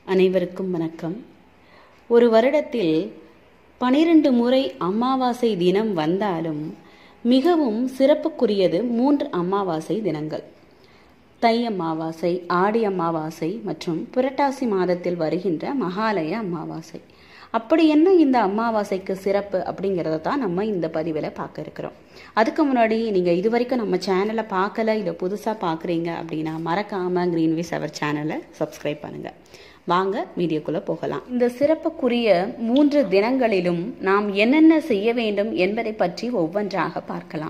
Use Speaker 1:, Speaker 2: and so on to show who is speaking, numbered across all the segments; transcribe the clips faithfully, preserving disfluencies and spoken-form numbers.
Speaker 1: அனைவருக்கும் வணக்கம். ஒரு வருடத்தில் பனிரெண்டு முறை அமாவாசை தினம் வந்தாலும் மிகவும் சிறப்புக்குரியது மூன்று அமாவாசை தினங்கள். தை அமாவாசை, ஆடி அமாவாசை மற்றும் புரட்டாசி மாதத்தில் வருகின்ற மகாலய அமாவாசை. அப்படி என்ன இந்த அமாவாசைக்கு சிறப்பு அப்படிங்கிறத தான் நம்ம இந்த பதிவில் பார்க்க இருக்கிறோம். அதுக்கு முன்னாடி நீங்கள் இது வரைக்கும் நம்ம சேனலை பார்க்கல, இல்லை புதுசாக பார்க்குறீங்க அப்படின்னா மறக்காமல் கிரீன்வேஸ் அவர் சேனலை சப்ஸ்கிரைப் பண்ணுங்கள். வாங்க வீடியோக்குள்ளே போகலாம். இந்த சிறப்புக்குரிய மூன்று தினங்களிலும் நாம் என்னென்ன செய்ய வேண்டும் என்பதை பற்றி ஒவ்வொன்றாக பார்க்கலாம்.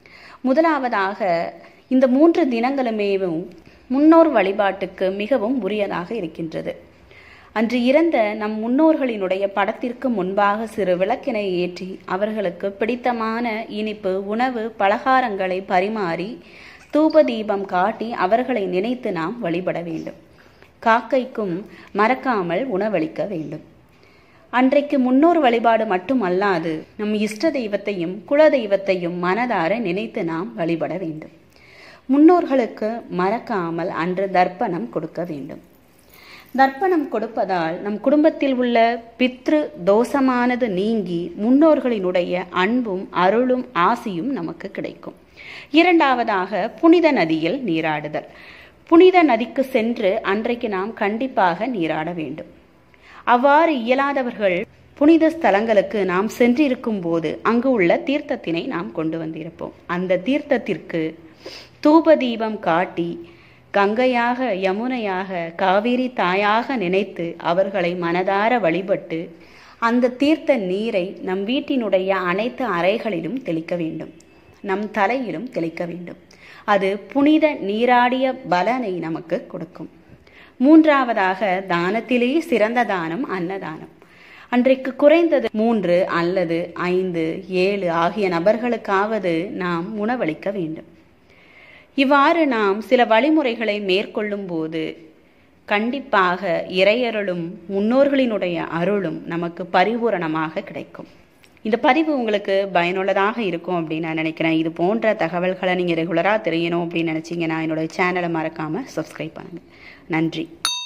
Speaker 1: முதலாவதாக, இந்த மூன்று தினங்களுமேவும் முன்னோர் வழிபாட்டுக்கு மிகவும் உரியதாக இருக்கின்றது. அன்று இறந்த நம் முன்னோர்களினுடைய படத்திற்கு முன்பாக சிறு விளக்கினை ஏற்றி அவர்களுக்கு பிடித்தமான இனிப்பு உணவு பலகாரங்களை பரிமாறி தூப தீபம் காட்டி அவர்களை நினைத்து நாம் வழிபட வேண்டும். காக்கைக்கும் மறக்காமல் உணவளிக்க வேண்டும். அன்றைக்கு முன்னோர் வழிபாடு மட்டுமல்லாது நம் இஷ்ட தெய்வத்தையும் குல தெய்வத்தையும் மனதார நினைத்து நாம் வழிபட வேண்டும். முன்னோர்களுக்கு மறக்காமல் அன்று தர்ப்பணம் கொடுக்க வேண்டும். தர்ப்பணம் கொடுப்பதால் நம் குடும்பத்தில் உள்ள பித்ரு தோஷமானது நீங்கி முன்னோர்களினுடைய அன்பும் அருளும் ஆசியும் நமக்கு கிடைக்கும். இரண்டாவதாக, புனித நதியில் நீராடுதல். புனித நதிக்கு சென்று அன்றைக்கு நாம் கண்டிப்பாக நீராட வேண்டும். அவ்வாறு இயலாதவர்கள் புனித ஸ்தலங்களுக்கு நாம் சென்றிருக்கும் போது அங்கு உள்ள தீர்த்தத்தினை நாம் கொண்டு வந்திருப்போம். அந்த தீர்த்தத்திற்கு தூப தீபம் காட்டி கங்கையாக, யமுனையாக, காவிரி தாயாக நினைத்து அவர்களை மனதார வழிபட்டு அந்த தீர்த்த நீரை நம் வீட்டினுடைய அனைத்து அறைகளிலும் தெளிக்க வேண்டும். நம் தலையிலும் தெளிக்க வேண்டும். அது புனித நீராடிய பலனை நமக்கு கொடுக்கும். மூன்றாவதாக, தானத்திலேயே சிறந்த தானம் அன்னதானம். அன்றைக்கு குறைந்தது மூன்று அல்லது ஐந்து ஏழு ஆகிய நபர்களுக்காவது நாம் உணவளிக்க வேண்டும். இவ்வாறு நாம் சில வழிமுறைகளை மேற்கொள்ளும் போது கண்டிப்பாக இறையருளும் முன்னோர்களினுடைய அருளும் நமக்கு பரிபூரணமாக கிடைக்கும். இந்த பதிவு உங்களுக்கு பயனுள்ளதாக இருக்கும் அப்படின்னு நான் நினைக்கிறேன். இது போன்ற தகவல்களை நீங்கள் ரெகுலராக தெரியணும் அப்படின்னு நினச்சிங்கன்னா என்னோட சேனலை மறக்காமல் சப்ஸ்கிரைப் பண்ணுங்கள். நன்றி.